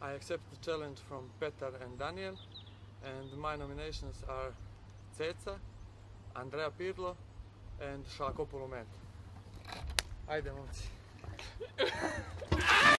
I accept the challenge from Petar and Daniel, and my nominations are Ceca, Andrea Pirlo and Šako Pulumet. Ajde, momci.